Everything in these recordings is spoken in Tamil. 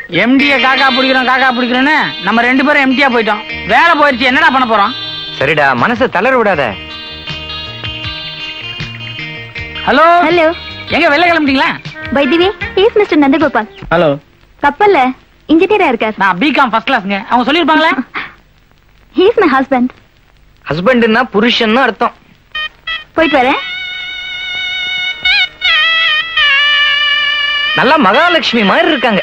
எம்டிய காக்கா பிடிக்கிறோன்னு நம்ம 2 பேரும் எம்டியா போயிட்டோம். வேலை போயிடுச்சு, என்னடா பண்ண போறோம்? சரிடா, மனசை தளர விடாத. ஹலோ ஹலோ, எங்க வெளில கிளம்பிட்டீங்களா? By the way, is mister Nandagopal. Hello. கப்பல்ல இன்ஜினியரா இருக்கார். நான் பிகாம் ஃபர்ஸ்ட் கிளாஸ்ங்க. அவங்க சொல்லிருப்பாங்களே. He is my husband. ஹஸ்பண்ட்னா புருஷன்னு அர்த்தம். போயிட்டு வரேன். நல்லா மகாலட்சுமி மாதிரி இருக்காங்க.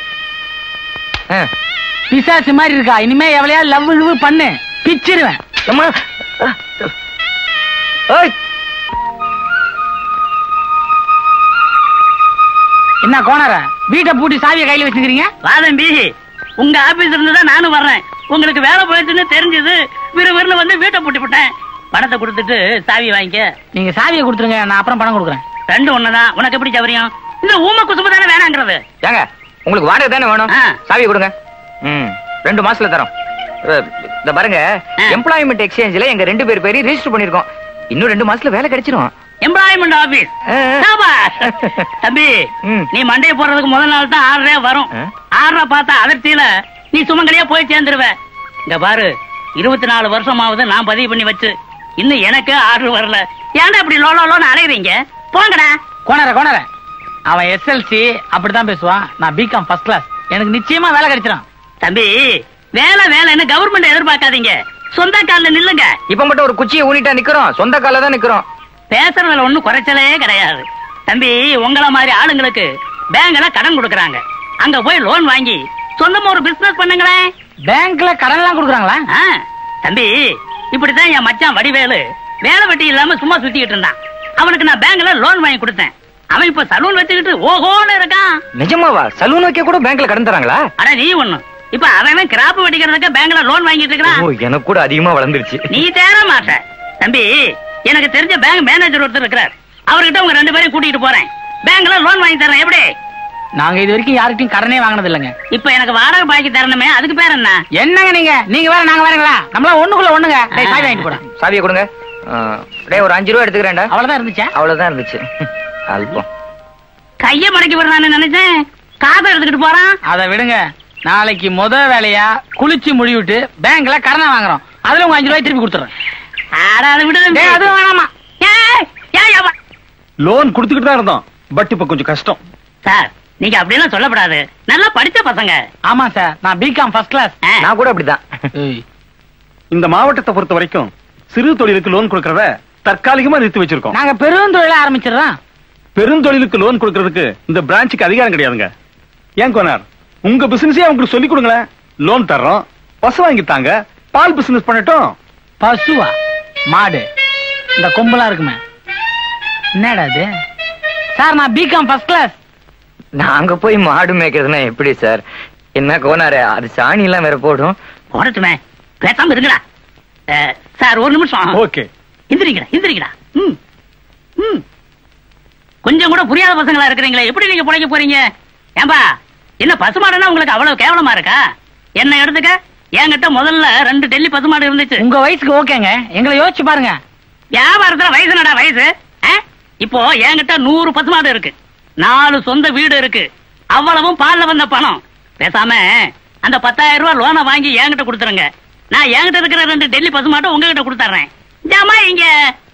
பிசாசு மாதிரி இருக்கா. இனிமே எவ்வளையா லவ் பண்ணு, பிச்சிருவேன். அம்மா என்ன கோணர வீட்டை பூட்டி சாவியை கையில வச்சுக்கிறீங்க? வாதம்பி, உங்க ஆபீஸ்ல இருந்து தான் நானும் வர்றேன். உங்களுக்கு வேலை போயிடுச்சுன்னு தெரிஞ்சது, விறுவிறுன்னு வந்து வீட்டை பூட்டி போட்டேன். பணத்தை கொடுத்துட்டு சாவி வாங்கிக்க. நீங்க சாவியை கொடுத்துருங்க, நான் அப்புறம் பணம் கொடுக்குறேன். ரெண்டு ஒண்ணுதான். உனக்கு எப்படி சவரியம்? இந்த ஊம குசும்பு தானே வேணாங்கிறது. ஏங்க, உங்களுக்கு வாடகை தானே வேணும்? சாவியை கொடுங்க. 2 மாசத்துல தரோம். இந்த பாருங்க, எம்ப்ளாய்மெண்ட் எக்ஸ்சேஞ்சில எங்க 2 பேர் பேரையும் ரெஜிஸ்டர் பண்ணிருக்கோம். இன்னும் 2 மாசத்துல வேலை கிடைச்சிரும். Employment office. தம்பி, நீ மண்டையை போடுறதுக்கு முதல் நாள் தான் 6 வரும். 6 பார்த்தா அதிர்ச்சியில நீ சுமங்கலியா போய் சேர்ந்துருவ. இங்க பாரு, 24 வருஷமாவது நான் பதிவு பண்ணி வச்சு இன்னும் எனக்கு 6 வரல. ஏன்டா இப்படி லோலோன்னு அலையறீங்க? போங்கடா. கோணர அவன் எஸ்எல்சி அப்படிதான் பேசுவான். நான் பிகாம் ஃபர்ஸ்ட் கிளாஸ். எனக்கு நிச்சயமா வேலை கிடைச்சிடும். தம்பி, வேலைன்னு கவர்மெண்ட் எதிர்பார்க்காதீங்க. சொந்த கால்ல நில்லுங்க. இப்ப மட்டும் ஒரு குச்சியை ஊனிட்டா நிக்கிறோம், சொந்த கால்ல தான் நிக்கிறோம். பேசுறதுல ஒண்ணும் குறைச்சலே கிடையாது. தம்பி, உங்கள மாதிரி ஆளுங்களுக்கு பேங்க்ல கடன் கொடுக்கறாங்க. அங்க போய் லோன் வாங்கி சொந்தமா ஒரு பிசினஸ் பண்ணுங்களேன். பேங்க்ல கடன் எல்லாம் கொடுக்கறாங்களா? தம்பி, இப்படித்தான் என் மச்சான் வடிவேலு வேலை வெட்டி இல்லாம சும்மா சுத்திக்கிட்டு இருந்தான். அவனுக்கு நான் பேங்க்ல லோன் வாங்கி கொடுத்தேன். அவன் இப்ப சலூன் வச்சுக்கிட்டு ஓஹோன்னு இருக்கான். நிஜமாவா? சலூன் வைக்க கூட பேங்க்ல கடன் தராங்களா? அட நீ ஒண்ணு. இப்ப அவன் கிராப் வெட்டிக்கிறதுக்கு பேங்க்ல லோன் வாங்கிட்டு இருக்கான். எனக்கு கூட அதிகமா வளர்ந்துருச்சு. நீ தேர மாட்ட. தம்பி, எனக்கு தெரிஞ்ச பேங்க் மேனேஜர் ஒருத்தர் இருக்கிறார். அவர்கிட்ட உங்க 2 பேரையும் கூட்டிட்டு போறேன். பேங்க்ல லோன் வாங்கி தரேன். எப்படி? நாங்க இது வரைக்கும் யாருக்கும் கடனே வாங்கினது இல்லங்க. இப்ப எனக்கு வாடகை பாக்கி தரணுமே, அதுக்கு பேர் என்ன? என்னங்க நீங்க வேற நாங்க வேறங்களா? நம்மள ஒண்ணுக்குள்ள ஒண்ணுங்க. டேய், சாவி வாங்கிட்டு போடா. சாவியை கொடுங்க. டேய், ஒரு 5 ரூபா எடுத்துக்கறேன்டா. அவ்வளவுதான் இருந்துச்சா? அவ்வளவுதான் இருந்துச்சு. அல்பம். கைய மடக்கி விடுறான்னு நினைச்சேன். காசை எடுத்துக்கிட்டு போறான். அதை விடுங்க. நாளைக்கு முத வேலையா குளிச்சு முடிவிட்டு பேங்க்ல கடனை வாங்குறோம். அதுல உங்க 5 ரூபாய் திருப்பி கொடுத்துறேன். அது வேணாமா? லோன் கொடுத்துக்கிட்டு தான் இருந்தோம். பட் இப்ப கொஞ்சம் கஷ்டம். சார், நீங்க அப்படியெல்லாம் சொல்லப்படாது. நல்லா படிச்ச பசங்க. ஆமா சார், நான் பிகாம் ஃபர்ஸ்ட் கிளாஸ். நான் கூட அப்படிதான். இந்த மாவட்டத்தை பொறுத்த வரைக்கும் சிறு தொழிலுக்கு லோன் கொடுக்கறத தற்காலிகமா நிறுத்தி வச்சிருக்கோம். நாங்க பெருந்தொழில ஆரம்பிச்சிடறோம். பெருந்தொழிலுக்கு லோன் கொடுக்கறதுக்கு இந்த பிரான்ச்சுக்கு அதிகாரம் கிடையாதுங்க. ஏன் கோனார், உங்க பிசினஸே அவங்களுக்கு சொல்லி கொடுங்களேன். லோன் தர்றோம், பசு வாங்கிட்டாங்க, பால் பிசினஸ் பண்ணட்டும். பசுவா? மாடு இந்த கொம்பெல்லாம் இருக்குமே. என்னடா அது? சார், நான் பிகாம் ஃபர்ஸ்ட் கிளாஸ். நாங்க போய் மாடு மேய்க்கிறதுனா எப்படி சார்? என்ன கோனாரு, அது சாணி எல்லாம் வேற போடும். போடட்டுமே, பேசாம இருங்கடா. சார், ஒரு நிமிஷம். ஓகே, இந்திரிக்கடா. கொஞ்சம் கூட புரியாத பசங்களா இருக்கிறீங்களே, எப்படி நீங்க பிழைக்க போறீங்க? ஏன்பா, என்ன பசுமாடுன்னா உங்களுக்கு அவ்வளவு கேவலமா இருக்கா? என்ன எடுத்துக்க, என்கிட்ட முதல்ல 2 டெல்லி பசுமாடு இருந்துச்சு. உங்க வயசுக்கு ஓகேங்க, எங்களை யோசிச்சு பாருங்க. வியாபாரத்துல வயசு நடா வயசு. இப்போ என்கிட்ட 100 பசுமாடு இருக்கு, 4 சொந்த வீடு இருக்கு. அவ்வளவும் பால்ல வந்த பணம். பேசாம அந்த 10,000 ரூபாய் லோனை வாங்கி என்கிட்ட கொடுத்துருங்க. நான் என்கிட்ட இருக்கிற 2 டெல்லி பசுமாட்டை உங்ககிட்ட கொடுத்துறேன். ஜாமா இங்க.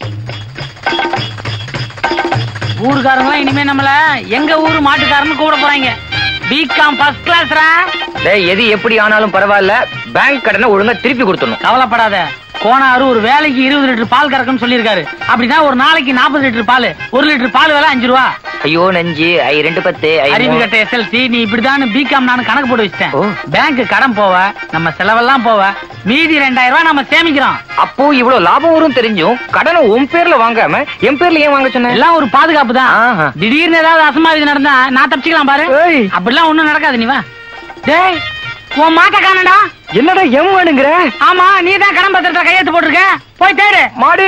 ஊருக்காரங்களா இனிமே நம்மள எங்க ஊரு மாட்டுக்காரன்னு கூட போறாங்க. பிகாம் ஃபர்ஸ்ட் கிளாஸ்ரா. டேய், எது எப்படி ஆனாலும் பரவாயில்ல, பேங்க் கடனை ஒழுங்கா திருப்பி கொடுத்துடணும். கவலைப்படாத. கோனாரு ஒரு வேலைக்கு 20 லிட்டர் பால் கறக்குன்னு சொல்லியிருக்காரு. அப்படின்னா ஒரு நாளைக்கு 40 லிட்டர் பால். 1 லிட்டர் பால் விலை 5 ரூபா. ஐயோ நெஞ்சு, 2 10 அறிவு கட்ட எஸ்எல்சி. நீ இப்படிதான் பிகாம் நான் கணக்கு போட்டு வச்சிட்டேன். பேங்க் கடன் போவ, நம்ம செலவெல்லாம் போவ, மீதி 2000 ரூபாய் நம்ம சேமிக்கிறோம். அப்போ இவ்வளவு லாபம் வரும் தெரிஞ்சும் கடனை உன் பேர்ல வாங்காம என் பேர்ல ஏன் வாங்க சொன்ன? எல்லாம் ஒரு பாதுகாப்பு தான். திடீர்னு ஏதாவது அசம்பாவிதம் நடந்தா நான் தப்பிச்சுக்கலாம் பாரு. அப்படிலாம் ஒண்ணும் நடக்காது. நீ வா. டேய், உன் மாட்ட காணடா. என்னடா எம் வேணுங்கிற? ஆமா, நீ தான் கடன் பத்திரத்தை கையெழுத்து போட்டிருக்க. போய் தேடு. மாடு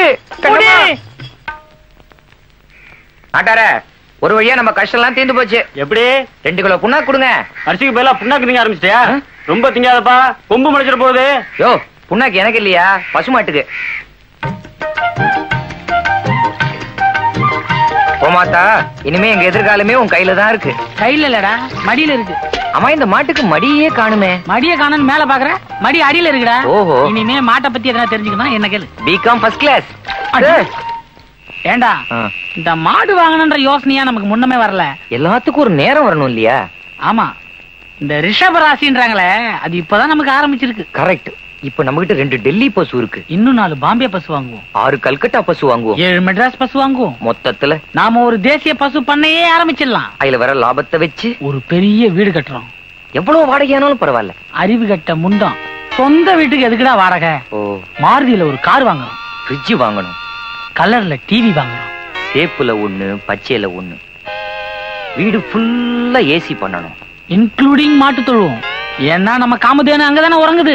ஆட்டார, ஒரு வழியா நம்ம கஷ்டம் எல்லாம் தீர்ந்து போச்சு. எப்படி? 2 கிலோ புண்ணாக்கு கொடுங்க. அரிசிக்கு பதிலா புண்ணாக்கு திங்க ஆரம்பிச்சிட்டியா? ரொம்ப திங்காதப்பா, கொம்பு முளைச்சிட போகுது. யோ, புண்ணாக்கு எனக்கு இல்லையா, பசுமாட்டுக்கு. போமாத்தா, இனிமே எங்க எதிர்காலமே உன் கையில தான் இருக்கு. கையில இல்லடா, மடியில இருக்கு. அம்மா, இந்த மாட்டுக்கு மடியே காணுமே. மடிய காணன்னு மேல பாக்குற, மடி அடியில இருக்குடா. ஓஹோ. இனிமே மாட்டை பத்தி எதனா தெரிஞ்சுக்கணும், என்ன கேளு. BCom first class. ஏண்டா, இந்த மாடு வாங்கணும்ன்ற யோசனையா நமக்கு முன்னமே வரல. எல்லாத்துக்கும் ஒரு நேரம் வரணும் இல்லையா? ஆமா, இந்த ரிஷப ராசின்றாங்களே, அது இப்பதான் நமக்கு ஆரம்பிச்சிருக்கு. கரெக்ட். இப்ப நம்ம கிட்ட 2 டெல்லி பசு இருக்கு. இன்னும் 4 பாம்பே பசு வாங்குவோம், 6 கல்கட்டா பசு வாங்குவோம், 7 மெட்ராஸ் பசு வாங்குவோம். மொத்தத்துல நாம ஒரு தேசிய பசு பண்ணையே ஆரம்பிச்சிடலாம். அதுல வர லாபத்தை வச்சு ஒரு பெரிய வீடு கட்டுறோம். எவ்வளவு வாடகையானாலும் பரவாயில்ல. அறிவு கட்ட முண்டம், சொந்த வீட்டுக்கு எதுக்குடா வாடகை? மாருதியில ஒரு கார் வாங்குறோம், ஃப்ரிட்ஜ் வாங்கணும், கலர்ல டிவி வாங்குறோம், சேப்புல 1, பச்சையில 1, வீடு ஃபுல்லா ஏசி பண்ணணும், இன்க்ளூடிங் மாட்டு தொழுவோம். ஏன்னா நம்ம காமதேனு அங்கதானே உறங்குது.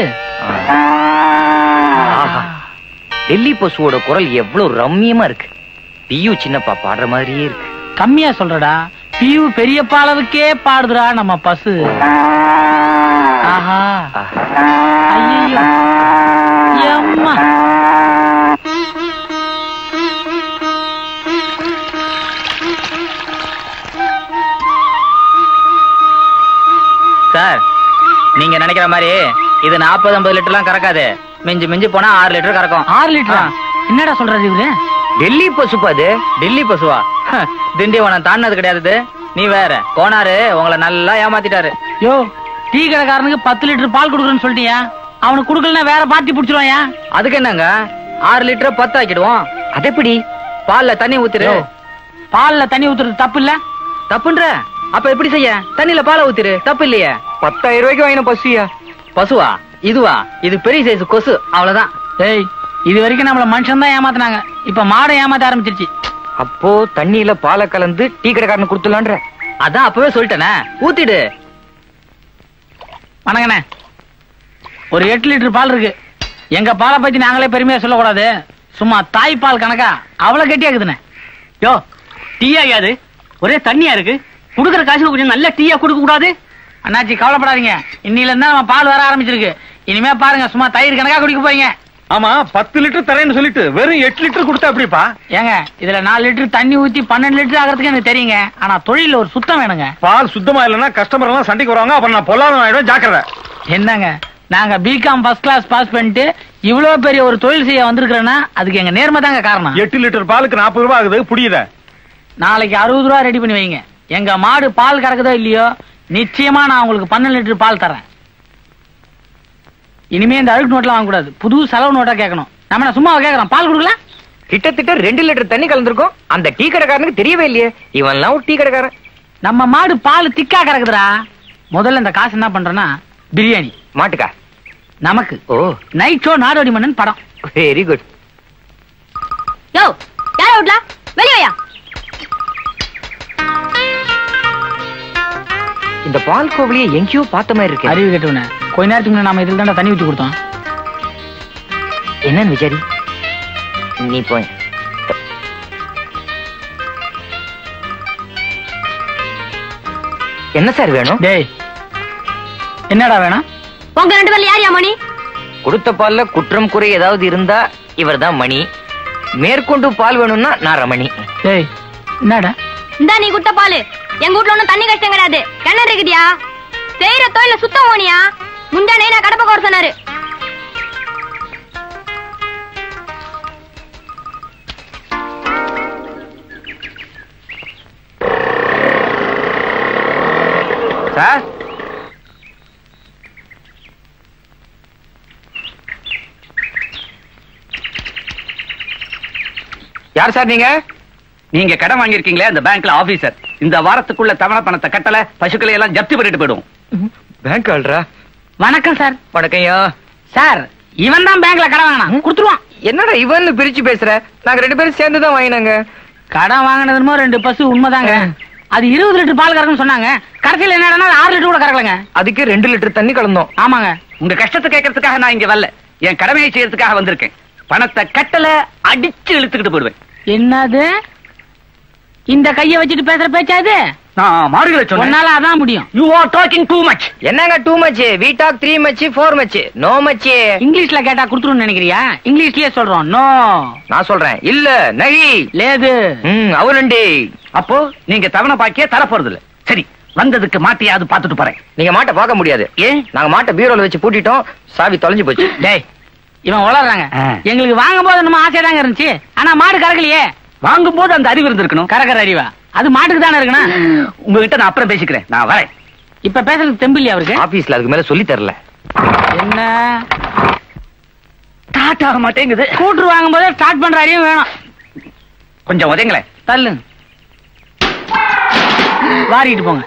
டெல்லி பசுவோட குரல் எவ்வளவு ரம்மியமா இருக்கு. பியூ சின்னப்பா பாடுற மாதிரியே இருக்கு. கம்மியா சொல்றடா, பியூ பெரியப்பா அளவுக்கே பாடுதுடா நம்ம பசு. ஆஹா, ஐயோ, அம்மா. சார், நீங்க நினைக்கிற மாதிரி இது 40-50 லிட்டர்லாம் கறக்காது. மிஞ்சி மிஞ்சி போனா 6 லிட்டர் கறக்கும். 6 லிட்டரா? என்னடா சொல்றது இவரு? டெல்லி பசுப்பா அது. டெல்லி பசுவா? திண்டிவனம் தாண்டது கிடையாது. நீ வேற. கோனாரு உங்களை நல்லா ஏமாத்திட்டாரு. யோ, டீ கடைக்காரனுக்கு 10 லிட்டர் பால் கொடுக்குறேன்னு சொல்லிட்டியா? அவனுக்கு கொடுக்கலன்னா வேற பார்ட்டி புடிச்சிருவாயா? அதுக்கு என்னங்க, 6 லிட்டர் 10 ஆக்கிடுவோம். அது எப்படி? பால்ல தண்ணி ஊத்திரு. பால்ல தண்ணி ஊத்துறது தப்பு இல்ல? தப்புன்ற? அப்ப எப்படி செய்ய? தண்ணியில பாலை ஊத்திரு, தப்பு இல்லையே. 10,000 ரூபாய்க்கு வாங்கின பசுயா? பசுவா? இதுவா? இது பெரிய சைஸ் கொசு, அவ்வளவுதான். ஏய், இது வரைக்கும் நம்மள மனுஷன் தான் ஏமாத்தினாங்க, இப்ப மாடை ஏமாத்த ஆரம்பிச்சிருச்சு. அப்போ தண்ணியில பாலை கலந்து டீ கடைக்காரனு கொடுத்துலான்ற? அதான் அப்பவே சொல்லிட்டேனே, ஊத்திடு. வணங்கண்ணே, ஒரு 8 லிட்டர் பால் இருக்கு. எங்க பாலை பத்தி நாங்களே பெருமையா சொல்லக்கூடாது, சும்மா தாய் பால் கணக்கா அவ்வளவு கெட்டியாக்குதுண்ணே. யோ, டீயா யாது? ஒரே தண்ணியா இருக்கு. குடுக்கற காசுல கொஞ்சம் நல்ல டீயா கொடுக்க கூடாது? அண்ணாச்சி கவலைப்படாதீங்க, இன்னில இருந்தா நம்ம பால் வர ஆரம்பிச்சிருக்கு. இனிமே பாருங்க, சும்மா தயிர் கணக்கா குடிக்க போறீங்க. ஆமா, 10 லிட்டர் தரேன்னு சொல்லிட்டு வெறும் 8 லிட்டர் கொடுத்தா எப்படிப்பா? ஏங்க, இதுல 4 லிட்டர் தண்ணி ஊத்தி 12 லிட்டர் ஆகிறதுக்கு எனக்கு தெரியுங்க. ஆனா தொழில ஒரு சுத்தம் வேணுங்க. பால் சுத்தமா இல்லைன்னா கஸ்டமர் எல்லாம் சண்டைக்கு வருவாங்க, அப்புறம் நான் பொல்லாத ஆயிடும். ஜாக்கிரதை. என்னங்க, நாங்க பிகாம் ஃபர்ஸ்ட் கிளாஸ் பாஸ் பண்ணிட்டு இவ்வளவு பெரிய ஒரு தொழில் செய்ய வந்திருக்கிறேன்னா அதுக்கு எங்க நேர்மை தாங்க காரணம். 8 லிட்டர் பாலுக்கு 40 ரூபாய் ஆகுது, புரியுத? நாளைக்கு 60 ரூபாய் ரெடி பண்ணி வைங்க. எங்க மாடு பால் கறக்குதோ இல்லையோ, நிச்சயமா நான் உங்களுக்கு 12 லிட்டர் பால் தரேன். இனிமே இந்த அழுக்கு நோட்லாம் வாங்க கூடாது, புது செலவு நோட்டா கேட்கணும். நம்ம சும்மா கேட்கறோம், பால் கொடுக்கலாம். கிட்டத்தட்ட 2 லிட்டர் தண்ணி கலந்துருக்கும். அந்த டீ கடைக்காரனுக்கு தெரியவே இல்லையே. இவன்லாம் ஒரு டீ கடைக்காரன். நம்ம மாடு பால் திக்கா கறக்குதுடா. முதல்ல இந்த காசு என்ன பண்றோம்னா, பிரியாணி. மாட்டுக்கா? நமக்கு. ஓ, நைட் ஷோ நாடோடி மன்னன் படம். Very good. யோ, யார விடலாம்? வெளியா? இந்த பால் கோவிலியை எங்கேயோ பார்த்த மாதிரி இருக்கு. அறிவு கேட்டவன, கொஞ்ச நேரத்துக்கு முன்னாடி நாம இதில் தான் தண்ணி ஊற்றி கொடுத்தோம். என்னன்னு விசாரி. நீ போய். என்ன சார் வேணும்? டேய், என்னடா வேணும்? உங்க 2 பேர்ல யார் மணி? கொடுத்த பால்ல குற்றம் குறை ஏதாவது இருந்தா இவர் தான் மணி. மேற்கொண்டு பால் வேணும்னா நான் ரமணி. டேய், என்னடா? இந்தா நீ குட்ட பால். எங்க வீட்ல ஒண்ணும் தண்ணி கஷ்டம் கிடையாது, கிணறு இருக்குதியா. செய்யற தொழில சுத்தம் ஓனியா. முந்தானே நான் கடப்ப கோர சொன்னாரு. சார், யார் சார் நீங்க? நீங்க கடன் வாங்கிருக்கீங்களே அந்த பேங்க்ல ஆபீசர். இந்த வாரத்துக்குள்ள தவணை பணத்தை கட்டல, பசுக்களை எல்லாம் ஜப்தி பண்ணிட்டு போயிடும். பேங்க் ஆள்றா? வணக்கம் சார். வணக்கம்யா. சார், இவன் தான் பேங்க்ல கடன் வாங்கினான், கொடுத்துருவான். என்னடா இவன் பிரிச்சு பேசுற? நாங்க 2 பேரும் சேர்ந்து தான் வாங்கினாங்க. கடன் வாங்கினதுமோ 2 பசு உண்மைதாங்க. அது 20 லிட்டர் பால் கறக்குன்னு சொன்னாங்க. கடைசியில் என்னடா 6 லிட்டர் கூட கறக்கலங்க. அதுக்கு 2 லிட்டர் தண்ணி கலந்தோம். ஆமாங்க. உங்க கஷ்டத்தை கேட்கறதுக்காக நான் இங்க வரல, என் கடமையை செய்யறதுக்காக வந்திருக்கேன். பணத்தை கட்டல, அடிச்சு இழுத்துக்கிட்டு போடுவேன். என்னது? இந்த கைய வச்சுட்டு பேசுற பேச்சாது நான் மாடுகளை சொன்னேன். உன்னால அதான் முடியும். You are talking too much. என்னங்க too much? we talk 3 much 4 much no much. இங்கிலீஷ்ல கேட்டா குடுத்துருன்னு நினைக்கிறியா? இங்கிலீஷ்லயே சொல்றோம். நோ நான் சொல்றேன் இல்ல நகி லேது. அவளுண்டி. அப்போ நீங்க தவணை பாக்கியே தர போறது இல்ல. சரி, வந்ததுக்கு மாட்டியாவது பாத்துட்டு போறேன். நீங்க மாட்டை பார்க்க முடியாது. ஏன்? நாங்க மாட்டை பீரோல வச்சு பூட்டிட்டோம், சாவி தொலைஞ்சு போச்சு. டேய் இவன் வளர்றாங்க. எங்களுக்கு வாங்கும் போது நம்ம ஆசையா தாங்க இருந்துச்சு. ஆனா மாடு கறக்கலையே. வாங்கும் போது அந்த அறிவு இருந்திருக்கணும். கறக்கிற அறிவா? அது மாட்டுக்கு தானே இருக்கணும். உங்ககிட்ட நான் அப்புறம் பேசிக்கிறேன், நான் வரேன். இப்ப பேசுறது தெம்பில்லையா அவருக்கு? ஆபீஸ்ல அதுக்கு மேல சொல்லி தரல. என்ன ஸ்டார்ட் ஆக மாட்டேங்குது. ஸ்கூட்டர் வாங்கும் போதே ஸ்டார்ட் பண்ற அறிவும் வேணும். கொஞ்சம் உதங்களேன். தள்ளு வாரிட்டு போங்க.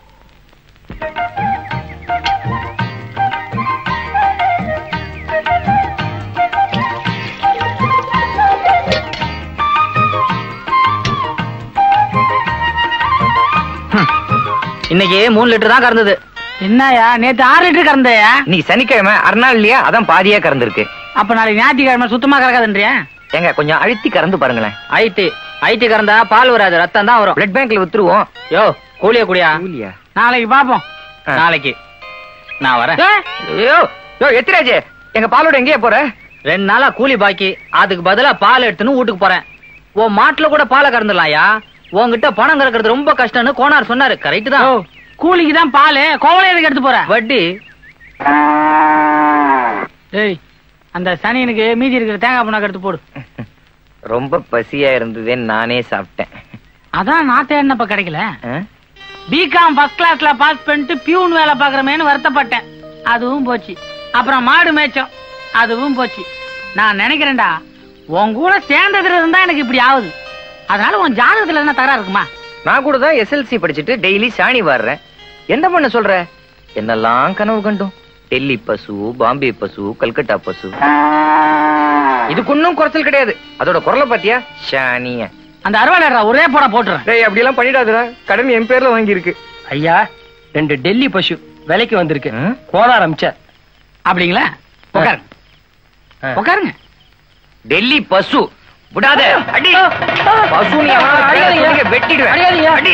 இன்னைக்கு 3 லிட்டர் தான் கறந்தது. என்னயா நேத்து 6 லிட்டர் கறந்தையா? நீ சனிக்கிழமை அரைநாள் இல்லையா, அதான் பாதியா கறந்துருக்கு. அப்ப நாளைக்கு ஞாயிற்றுக்கிழமை சுத்தமா கறக்காதுன்றியா? ஏங்க கொஞ்சம் அழுத்தி கறந்து பாருங்களேன். ஐடி கறந்தா பால் வராது, ரத்தம் தான் வரும். பிளட் பேங்க்ல வித்துருவோம். யோ கூலிய குடியா? நாளைக்கு பாப்போம். நாளைக்கு நான் வரேன். எத்திராஜ், எங்க பாலோட எங்கேயே போற? 2 நாளா கூலி பாக்கி, அதுக்கு பதிலா பால் எடுத்துன்னு வீட்டுக்கு போறேன். உன் மாட்டுல கூட பாலை கறந்துடலாம்யா. உன்கிட்ட பணம் கறக்கிறது ரொம்ப கஷ்டம்னு கோனார் சொன்னாரு. கரெக்ட் தான். கூலிக்கு தான் பால், கோவலை எதுக்கு எடுத்து போற? வட்டி. ஏய் அந்த சனியனுக்கு மீதி இருக்கிற தேங்காய் புண்ணாக்கு எடுத்து போடு. ரொம்ப பசியா இருந்ததுன்னு நானே சாப்பிட்டேன். அதான் நான் தேடினப்ப கிடைக்கல. பிகாம் ஃபர்ஸ்ட் கிளாஸ்ல பாஸ் பண்ணிட்டு பியூன் வேலை பாக்குறமேன்னு வருத்தப்பட்டேன். அதுவும் போச்சு. அப்புறம் மாடு மேய்ச்சோம், அதுவும் போச்சு. நான் நினைக்கிறேன்டா உன் கூட சேர்ந்ததுல இருந்தா எனக்கு இப்படி ஆகுது. அதனால உன் ஜாதகத்துல என்ன தகராறு இருக்குமா? நான் கூட தான் எஸ்எல்சி படிச்சுட்டு டெய்லி சாணி வாடுறேன். என்ன பண்ண சொல்ற? என்னெல்லாம் கனவு கண்டோம். டெல்லி பசு, பாம்பே பசு, கல்கட்டா பசு. இதுக்கு ஒன்னும் குறைச்சல் கிடையாது. அதோட குரலை பாத்தியா? சாணிய அந்த அறுவாளா ஒரே போட போட்டுறேன். டேய் அப்படி எல்லாம் பண்ணிடாதடா, கடன் என் பேர்ல வாங்கி இருக்கு. ஐயா 2 டெல்லி பசு விலைக்கு வந்திருக்கு. கோனார் அமிச்சார். அப்படிங்களா? உட்காருங்க உட்காருங்க. டெல்லி பசு விடாத. அடி பசு நீ வெட்டிடுவேன். அடி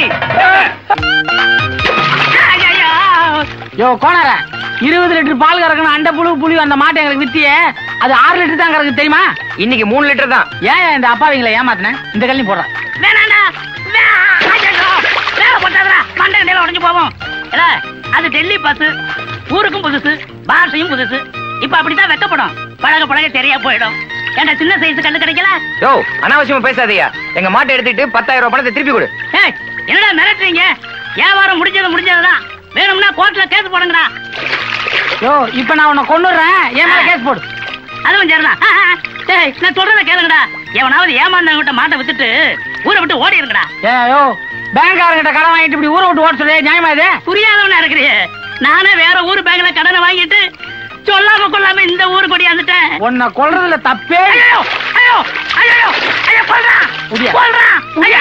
யோ கோனார 20 லிட்டர் பால் கறக்கணும். அண்ட புளி அந்த மாட்டை எங்களுக்கு வித்தியே அது 6 லிட்டர் தான் கறக்கு தெரியுமா? இன்னைக்கு 3 லிட்டர் தான். ஏன் இந்த அப்பாவிங்களை ஏமாத்தினேன்? இந்த கல்லையும் போடுறேன். உடஞ்சு போவோம். அது டெல்லி பஸ், ஊருக்கும் புதுசு, பாஷையும் புதுசு. இப்ப அப்படித்தான் வெட்டப்படும். பழக பழக தெரியா போயிடும். ஏன்டா சின்ன சைஸ் கல்லு கிடைக்கல? யோ அனாவசியமா பேசாதயா. எங்க மாட்டை எடுத்துட்டு 10,000 ரூபாய் பணத்தை திருப்பி கொடு. என்னடா மிரட்டுறீங்க? வியாபாரம் முடிஞ்சதுதான். வேணும்னா கோர்ட்ல கேஸ் போடுங்கடா. யோ இப்ப நான் உன்னை கொன்னுறேன், ஏன் மேல கேஸ் போடு. அதுவும் சரிதான். நான் சொல்றத கேளுங்கடா. எவனாவது ஏமாந்தவங்கிட்ட மாட்டை வித்துட்டு ஊரை விட்டு ஓடி இருங்கடா. யோ பேங்காரங்கிட்ட கடன் வாங்கிட்டு இப்படி ஊரை விட்டு ஓட சொல்ல நியாயமா இது? புரியாதவனா இருக்கிறீங்க. நானே வேற ஊரு பேங்க்ல கடனை வாங்கிட்டு சொல்லாம கொள்ளாம இந்த ஊரு கொடி வந்துட்டேன். உன்னை கொல்றதுல தப்பே. ஐயோ ஐயோ ஐயோ ஐயோ கொல்றான் கொல்றான். ஐயோ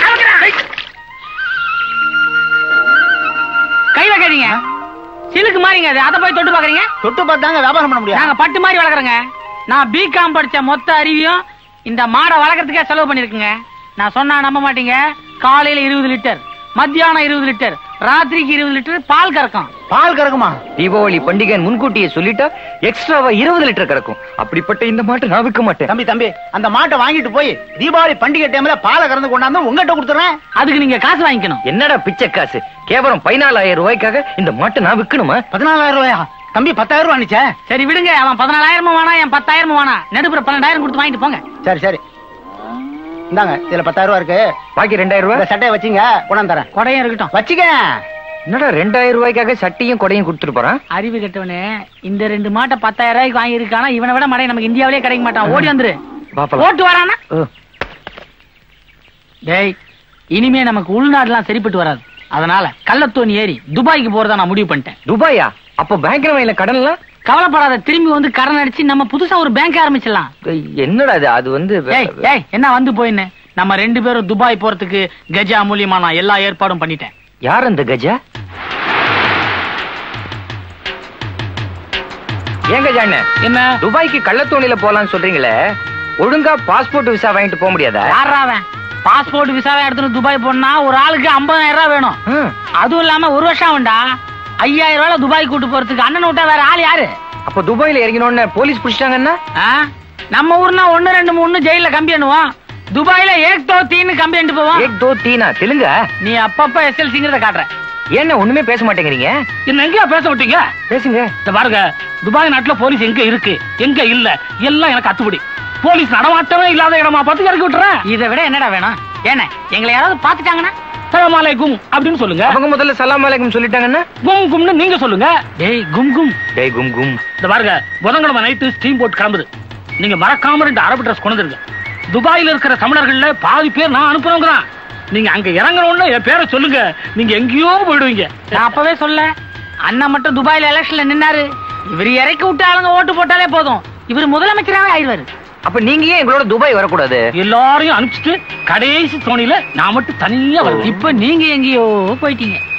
கை வைக்காதீங்க, சிலுக்கு மாறிங்க. அது அதை போய் தொட்டு பாக்குறீங்க? தொட்டு பார்த்தாங்க வியாபாரம் பண்ண முடியாது. நாங்க பட்டு மாதிரி வளர்க்குறோங்க. நான் பிகாம் படிச்ச மொத்த அறிவியும் இந்த மாடை வளர்க்கறதுக்கே செலவு பண்ணிருக்குங்க. நான் சொன்னா நம்ப மாட்டீங்க. காலையில 20 லிட்டர், மத்தியானம் 20 லிட்டர், ராத்திரிக்கு 20 லிட்டர் பால் கறக்கும். பால் கறக்குமா? தீபாவளி பண்டிகை முன்கூட்டியே சொல்லிட்டா எக்ஸ்ட்ராவா 20 லிட்டர் கறக்கும். அப்படிப்பட்ட இந்த மாட்டை நான் விற்க மாட்டேன். தம்பி அந்த மாட்டை வாங்கிட்டு போய் தீபாவளி பண்டிகை டைம்ல பாலை கறந்து கொண்டாந்து உங்ககிட்ட கொடுத்துறேன். அதுக்கு நீங்க காசு வாங்கிக்கணும். என்னடா பிச்சை காசு? கேவலம் 14,000 ரூபாய்க்காக இந்த மாட்டை நான் விற்கணுமா? 14,000 ரூபாயா? தம்பி 10,000 ரூபாய் அனுச்சே. சரி விடுங்க. அவன் 14,000 வேணா, என் 10,000 வேணா. நடுப்புற 12,000 கொடுத்து வாங்கிட்டு போங்க. சரி இந்தாங்க, இதுல 10,000 ரூபாய் இருக்கு. பாக்கி 2,000 ரூபாய். இந்த சட்டையை வச்சுங்க, கொண்டாந்து தரேன். கொடையும் இருக்கட்டும், வச்சுக்க. என்னடா 2,000 ரூபாய்க்காக சட்டையும் கொடையும் கொடுத்துட்டு போறான்? அறிவு கெட்டவனே. இந்த 2 மாட்டை 10,000 ரூபாய்க்கு வாங்கி இருக்கானா? இவனை விட மடை நமக்கு இந்தியாவிலே கிடைக்க மாட்டான். ஓடி வந்துரு. ஓட்டு வரானா? டேய் இனிமே நமக்கு உள்நாடுலாம் சரிப்பட்டு வராது. அதனால கள்ளத்தோணி ஏறி துபாய்க்கு போறதா நான் முடிவு பண்ணிட்டேன். துபாயா? அப்ப பேங்க்ல வாங்கல கடன் எல்லாம்? கவலைப்படாத, திரும்பி வந்து கடன் அடிச்சு நம்ம புதுசா ஒரு பேங்க் ஆரம்பிச்சிடலாம். என்னடா அது வந்து என்ன வந்து போயின்னு நம்ம 2 பேரும் துபாய் போறதுக்கு கஜா மூலியமா நான் எல்லா ஏற்பாடும் பண்ணிட்டேன். யார் அந்த கஜா? ஏங்க ஜானே, என்ன துபாய்க்கு கள்ளத்தோணில போலான்னு சொல்றீங்களே, ஒழுங்கா பாஸ்போர்ட் விசா வாங்கிட்டு போக முடியாதா? யாராவன் பாஸ்போர்ட் விசாவை எடுத்துட்டு துபாய் போனா ஒரு ஆளுக்கு 50,000 ரூபாய் வேணும். அதுவும் இல்லாம ஒரு வருஷம் ஆகும்டா. 5,000 ரூபாய் துபாய் கூட்டு போறதுக்கு அண்ணன் விட்டா வேற ஆள் யாரு? அப்ப துபாயில இறங்கினோன்னு போலீஸ் புடிச்சிட்டாங்கன்னா நம்ம ஊர்னா 1, 2, 3 ஜெயில கம்பி பண்ணுவோம். துபாயில ஏக் தோ தீன்னு கம்பி அண்டு போவோம். ஏக் தோ தீனா தெலுங்க? நீ அப்பப்ப SLCங்கிறத காட்டுற. என்ன ஒண்ணுமே பேச மாட்டேங்கிறீங்க? என்ன எங்கயா பேச விட்டீங்க? பேசுங்க. பாருங்க, துபாய் நாட்டுல போலீஸ் எங்க இருக்கு எங்க இல்ல எல்லாம் எனக்கு அத்துப்படி. போலீஸ் நடமாட்டமே இல்லாத இடமா பார்த்து இறக்கி விட்டுறேன். இதை விட என்னடா வேணும்? ஏன்னா எங்களை யாராவது பாத்துட்டாங்கன்னா சலாம் அலைக்கும் அப்படின்னு சொல்லுங்க. அவங்க முதல்ல சலாம் அலைக்கும் சொல்லிட்டாங்கன்னா கும் கும்னு நீங்க சொல்லுங்க. டேய் கும் கும். டேய் கும் கும். இந்த பாருங்க, புதன்கிழமை நைட்டு ஸ்டீம் போட் கிளம்புது. நீங்க மறக்காம 2 அரபு ட்ரெஸ் கொண்டு வந்துருங்க. துபாயில இருக்கிற தமிழர்கள்ல பாதி பேர் நான் அனுப்புறவங்க. நீங்க அங்க இறங்கணும்னு என் பேரை சொல்லுங்க. நீங்க எங்கேயோ போயிடுவீங்க. நான் அப்பவே சொல்ல. அண்ணன் மட்டும் துபாயில எலெக்ஷன்ல நின்னாரு. இவரு இறக்கி விட்டு ஆளுங்க ஓட்டு போட்டாலே போதும், இவரு முதலமைச்சராவே ஆயிடுவாரு. அப்ப நீங்க ஏன் எங்களோட துபாய் வரக்கூடாது? எல்லாரையும் அனுப்பிச்சிட்டு கடைசி தோணியில நான் மட்டும் தனியா வருவேன். இப்ப நீங்க எங்கேயோ போயிட்டீங்க.